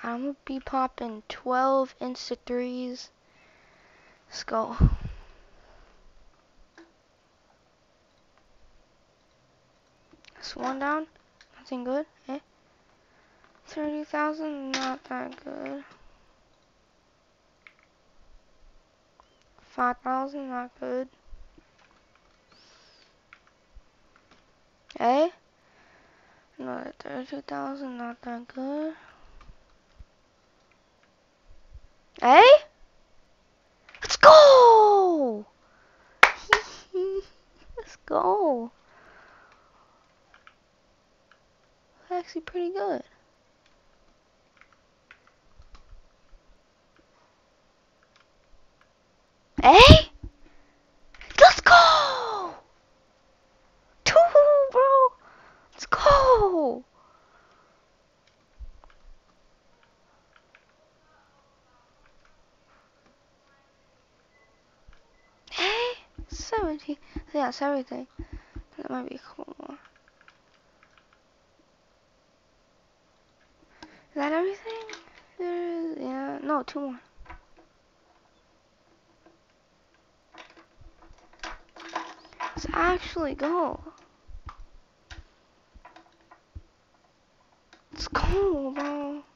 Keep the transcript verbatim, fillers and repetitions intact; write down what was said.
I'm gonna be popping twelve insta threes. Let's go. That's one down. Nothing good. Eh? thirty thousand, not that good. five thousand, not good. Eh? Another thirty-two thousand, not that good. Eh? Let's go! Let's go. That's actually pretty good. Eh? Let's go! Two, bro! Let's go! Eh? seventy. Yeah, that's everything. That might be a couple more. Is that everything? There is, yeah, no, two more. Let's actually go. Let's go, bro.